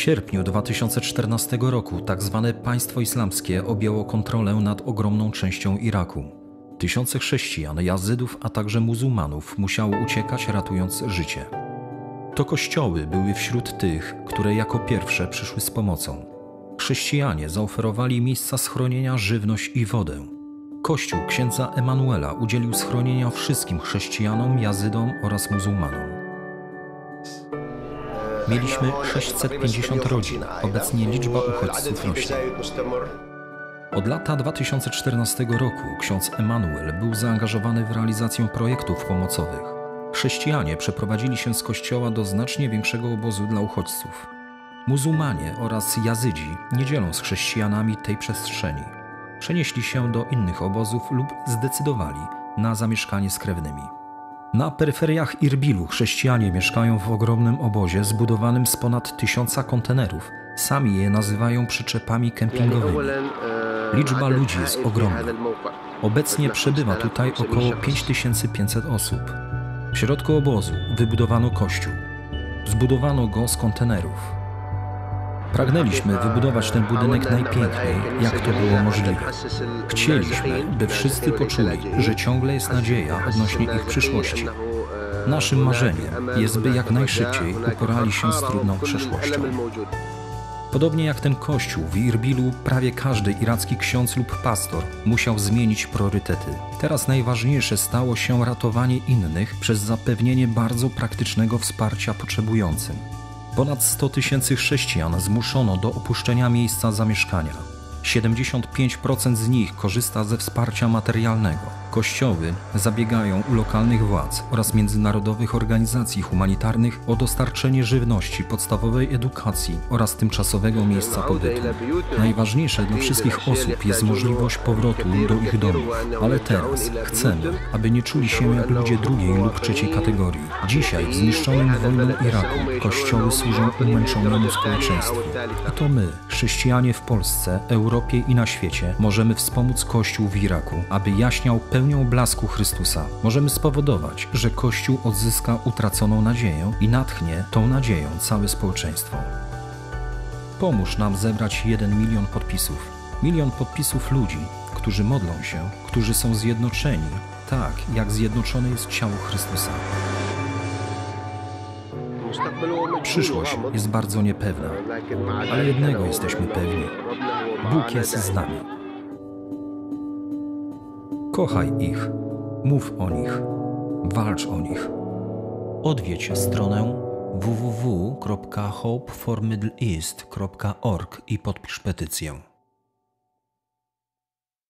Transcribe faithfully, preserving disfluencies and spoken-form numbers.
sierpniu dwa tysiące czternastego roku tzw. państwo islamskie objęło kontrolę nad ogromną częścią Iraku. Tysiące chrześcijan, jazydów, a także muzułmanów musiało uciekać, ratując życie. To kościoły były wśród tych, które jako pierwsze przyszły z pomocą. Chrześcijanie zaoferowali miejsca schronienia, żywność i wodę. Kościół księdza Emanuela udzielił schronienia wszystkim chrześcijanom, jazydom oraz muzułmanom. Mieliśmy sześćset pięćdziesiąt rodzin, obecnie liczba uchodźców rośnie. Od lata dwa tysiące czternastego roku ksiądz Emanuel był zaangażowany w realizację projektów pomocowych. Chrześcijanie przeprowadzili się z kościoła do znacznie większego obozu dla uchodźców. Muzułmanie oraz jazydzi nie dzielą z chrześcijanami tej przestrzeni. Przenieśli się do innych obozów lub zdecydowali na zamieszkanie z krewnymi. Na peryferiach Irbilu chrześcijanie mieszkają w ogromnym obozie zbudowanym z ponad tysiąca kontenerów. Sami je nazywają przyczepami kempingowymi. Liczba ludzi jest ogromna. Obecnie przebywa tutaj około pięć tysięcy pięćset osób. W środku obozu wybudowano kościół. Zbudowano go z kontenerów. Pragnęliśmy wybudować ten budynek najpiękniej, jak to było możliwe. Chcieliśmy, by wszyscy poczuli, że ciągle jest nadzieja odnośnie ich przyszłości. Naszym marzeniem jest, by jak najszybciej uporali się z trudną przeszłością. Podobnie jak ten kościół w Irbilu, prawie każdy iracki ksiądz lub pastor musiał zmienić priorytety. Teraz najważniejsze stało się ratowanie innych przez zapewnienie bardzo praktycznego wsparcia potrzebującym. Ponad sto tysięcy chrześcijan zmuszono do opuszczenia miejsca zamieszkania. siedemdziesiąt pięć procent z nich korzysta ze wsparcia materialnego. Kościoły zabiegają u lokalnych władz oraz międzynarodowych organizacji humanitarnych o dostarczenie żywności, podstawowej edukacji oraz tymczasowego miejsca pobytu. Najważniejsze dla wszystkich osób jest możliwość powrotu do ich domów, ale teraz chcemy, aby nie czuli się jak ludzie drugiej lub trzeciej kategorii. Dzisiaj w zniszczonym wojną Iraku kościoły służą umęczonemu społeczeństwu. I to my, chrześcijanie w Polsce, Europie i na świecie, możemy wspomóc Kościół w Iraku, aby jaśniał pełnią blasku Chrystusa. Możemy spowodować, że Kościół odzyska utraconą nadzieję i natchnie tą nadzieją całe społeczeństwo. Pomóż nam zebrać jeden milion podpisów. Milion podpisów ludzi, którzy modlą się, którzy są zjednoczeni, tak jak zjednoczone jest ciało Chrystusa. Przyszłość jest bardzo niepewna, ale jednego jesteśmy pewni. Bóg jest z nami. Kochaj ich, mów o nich, walcz o nich. Odwiedź stronę w w w kropka hope for middle east kropka org i podpisz petycję.